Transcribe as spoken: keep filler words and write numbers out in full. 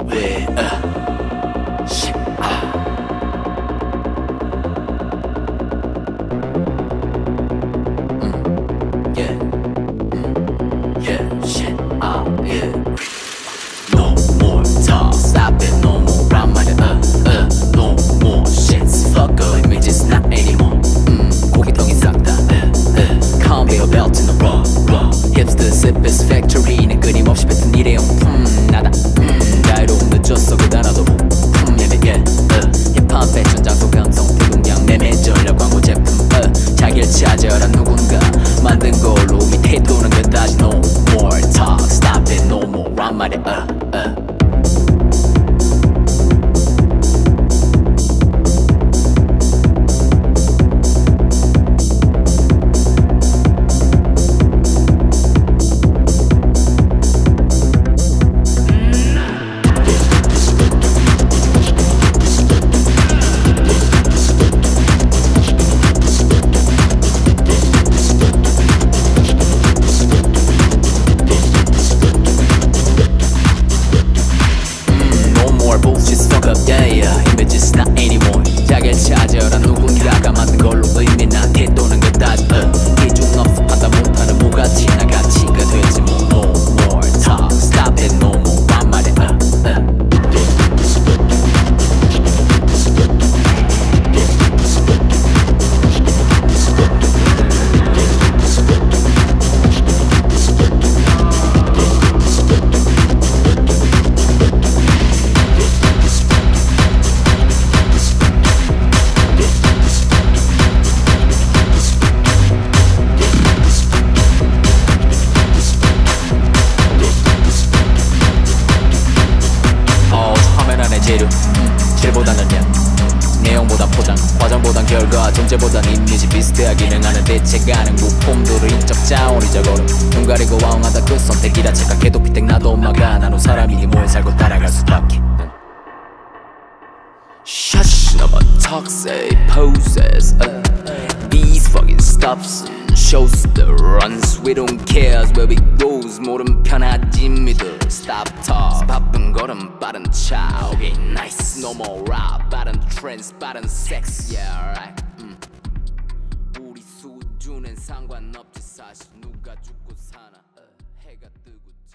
왜 uh. shit, ah. mm. yeah mm. yeah shit ah yeah no more talk stop it no more rhyme 말이야 uh uh no more shits fuck up images not anymore mm. 고기덩이 싹다 uh uh conveyor belt in the raw raw hipsters hippies factory는 끊임없이 뱉은 일회용품 나다 음 자유로움 늦었어 그 단어도 부품 yeah yeah uh 힙합 패션 장소 감성 대동량 매매 전략 광고 제품 uh 자기를 찾아라 누군가 만든 걸로 밑에 도는 그다지 no more talk stop it no more rhyme 말이야 uh uh 자기를 찾아라 누군가가 만든 걸로 의미 나한테 도는 그다지 uh. 기준 없어 판단 못하는 무가치나 가치가 되지 뭐 no more talk stop it no more 란 말이야 uh, uh. 재료 음, 질보다는 양 내용보단 포장 과정보단 결과 존재보단 이미지 비슷해야 기능하는 대체 가능 부품들을 인적 자원이 적어름 눈 가리고 와웅하다 그 선택이라 착각해도 피택 나도 엄마가 나눈 사람이니 뭐에 살고 따라갈 수밖에 Shush no more toxic poses uh, These fucking stops shows the runs We don't care where we goes 뭐든 편하지 믿어 Stop talk 바쁜 걸음 빠른 차 Okay nice No more rap 빠른 trends 빠른 sex Yeah alright 음. 우리 수준엔 상관없지 사실 누가 죽고 사나 uh, 해가 뜨고